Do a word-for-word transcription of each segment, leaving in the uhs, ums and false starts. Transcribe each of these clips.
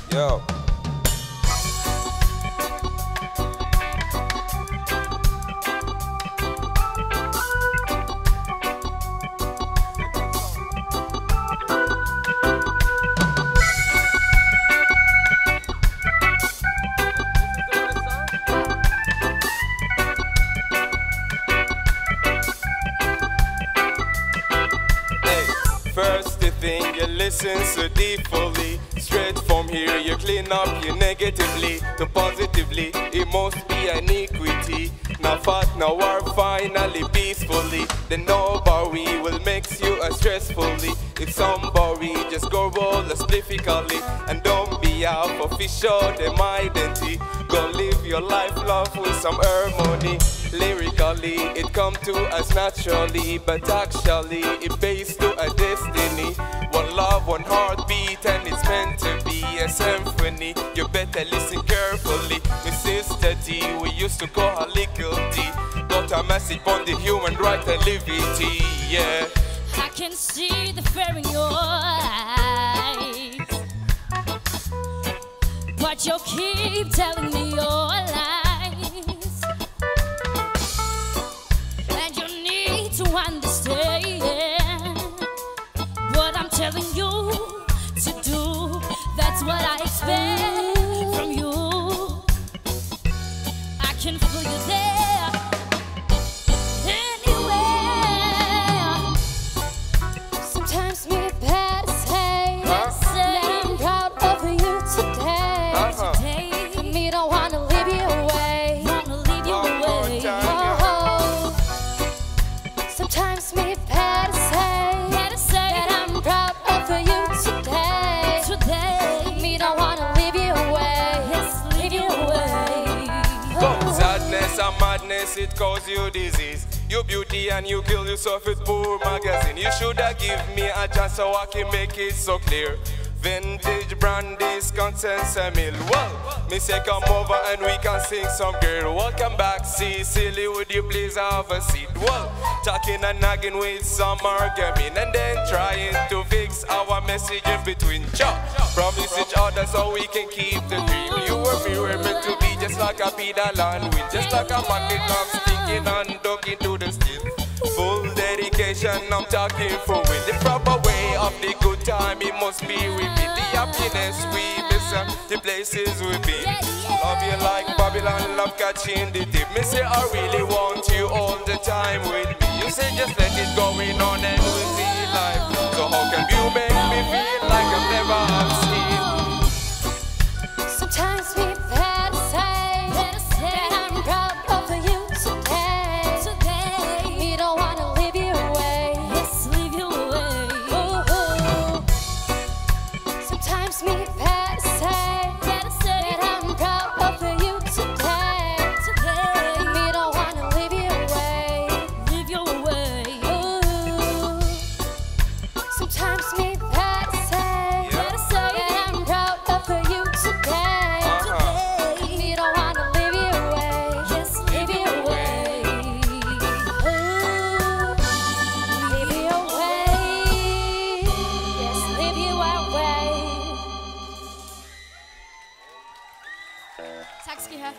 Yo. First thing you listen so deeply. Straight from here you clean up you negatively to positively. It must be an equity. Now fat, now war finally peacefully. Then nobody will mix you as stressfully. If somebody just go roll a spliffy and don't be out for fish show them identity. Go live your life love with some harmony. Lyrically, it come to us naturally, but actually it based to a destiny. One love, one heartbeat, and it's meant to be a symphony. You better listen carefully. My sister D, we used to call her Little D. Got a message on the human right and liberty, yeah. I can see the fear in your eyes, but you keep telling me your lies. To understand what I'm telling you to do, that's what I expect from you. I can feel you there, anywhere. Sometimes me bad to say that I'm proud of you today. Uh-huh. Today, for me don't wanna leave you away, wanna leave you away. Sometimes me bad to say, bad to say that I'm proud of you today. Today, me don't wanna leave you away, yes, leave you away. Oh. Sadness and madness, it cause you disease. You beauty and you kill yourself with poor magazine. You shoulda give me a chance so I can make it so clear. Vintage brandy's conscience a mill. Well, me say come over and we can sing some girl. Welcome back, Cecily, would you please have a seat? Well, talking and nagging with some argument and then trying to fix our message in between. Chop, promise each other so we can keep the dream. You were me, were meant to be just like a pedal and wheel, just like a magnet I'm sticking and ducking to the steel. Full dedication, I'm talking for with the proper way of the good time. It must be with me, the happiness we miss and the places we be. Love you like Babylon, love catching the tip. Me say I really want you all the time with me. You say just let it going on and we'll see life. So how can you make me feel like I've never have seen? Sometimes we bad to say that I'm proud of you today. Today, me don't wanna leave you away, yes, leave you away. Ooh, ooh. Sometimes me bad to say that I'm proud of you today. Today, me don't wanna leave you away, leave you away. Ooh. Sometimes me bad to say that I'm proud of you today. Today, me don't wanna leave you away, yes, leave you away. Ooh, leave you away, yes, leave you away. Tak skal I have.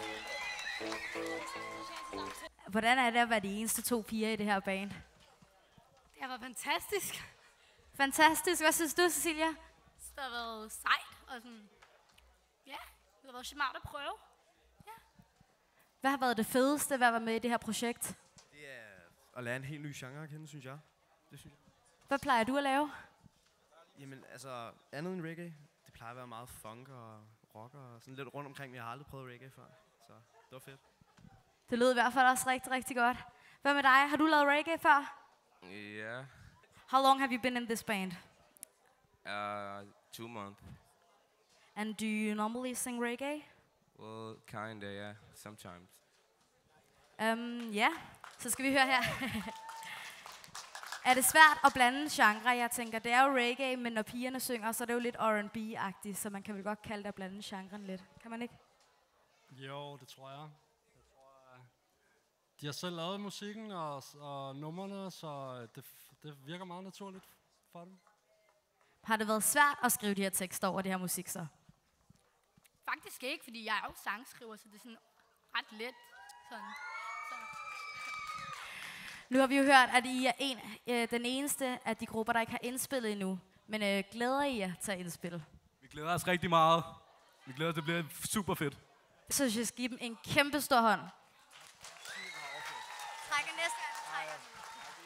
Hvordan er det at være de eneste to piger i det her band? Det har været fantastisk. Fantastisk. Hvad synes du, Cecilia? Det har været sejt og sådan, ja, det har været smart at prøve. Hvad har været det fedeste ved at være med i det her projekt? Det er at lære en helt ny genre at kende, synes jeg. Det synes jeg. Hvad plejer du at lave? Jamen, altså, andet end reggae, det plejer at være meget funk og rock og sådan lidt rundt omkring. Jeg har aldrig prøvet reggae før, så det var fedt. Det lød i hvert fald også rigtig, rigtig godt. Hvad med dig? Har du lavet reggae før? Yeah, How long have you been in this band? uh, two months. And do you normally sing reggae? Well, kinda, yeah, sometimes. Um, ja, så skal vi høre her. Er det svært at blande genre? Jeg tænker, det er jo reggae, men når pigerne synger, så er det jo lidt R and B-agtigt, så man kan vel godt kalde det at blande genren lidt. Kan man ikke? Jo, det tror jeg. jeg tror, uh, de har selv lavet musikken og, og numrene, så det, det virker meget naturligt for dem. Har det været svært at skrive de her tekster over det her musik så? Faktisk ikke, fordi jeg er jo sangskriver, så det er sådan ret let. Sådan. Så. Nu har vi jo hørt, at I er en, øh, den eneste af de grupper, der ikke har indspillet endnu. Men øh, glæder I jer til at indspille? Vi glæder os rigtig meget. Vi glæder os, det bliver super fedt. Så jeg skal give dem en kæmpe stor hånd. Trækker næste gang.